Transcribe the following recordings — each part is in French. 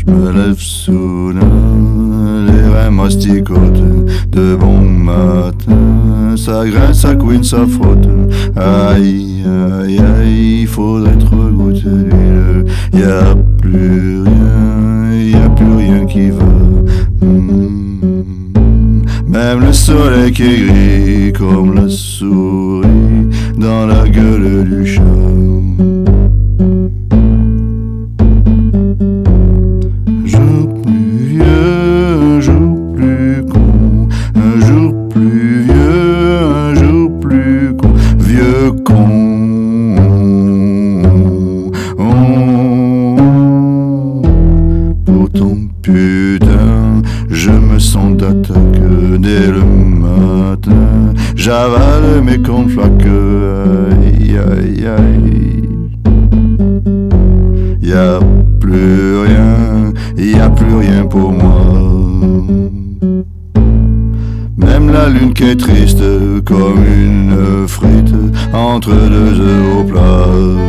Je me lève soudain, les reins masticotent. De bon matin, ça graine, ça couine, ça frotte. Aïe, aïe, aïe, faudrait trop goûter d'huile. Y'a plus rien qui va. Même le soleil qui est gris comme la souris dans la gueule du chat. Jour plus vieux, un jour plus con, un jour plus vieux, un jour plus con, vieux con. Pourtant putain, je me sens d'attaque dès le matin. J'avale mes cornflakes, aïe aïe aïe. Y'a plus rien pour moi. Même la lune qui est triste comme une frite entre deux œufs au plat.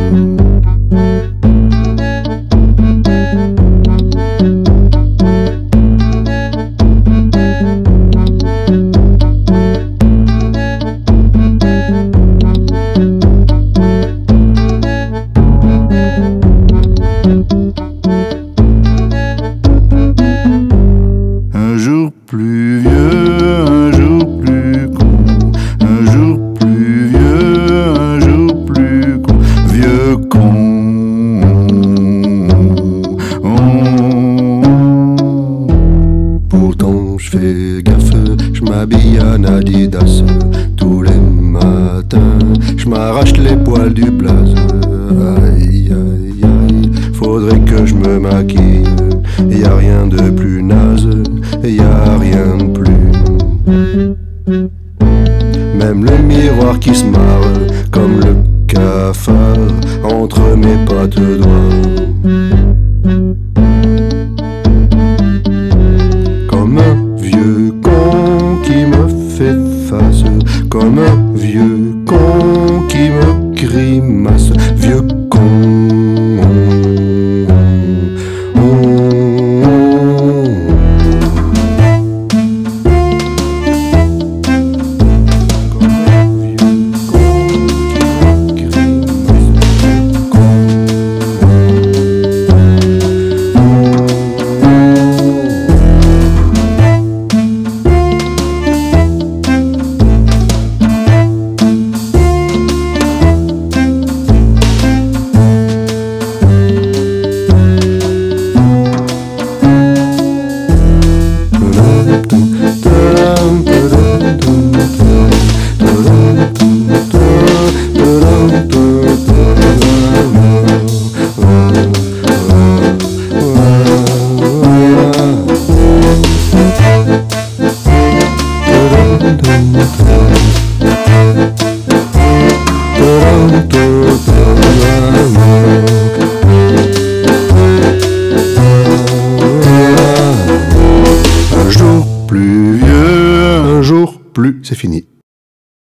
Un jour plus vieux, un jour plus con, un jour plus vieux, un jour plus con, vieux con. Pourtant je fais gaffe, je m'habille en Adidas tous les matins, je m'arrache les poils du blaze. Aïe aïe aïe, faudrait que je me maquille. Y a rien de plus naze, y a rien de plus. Même le miroir qui se marre comme le cafard entre mes pattes doigts. Comme un vieux con qui me fait face, comme un vieux con qui me grimace, vieux con. Un jour plus vieux, un jour plus, c'est fini.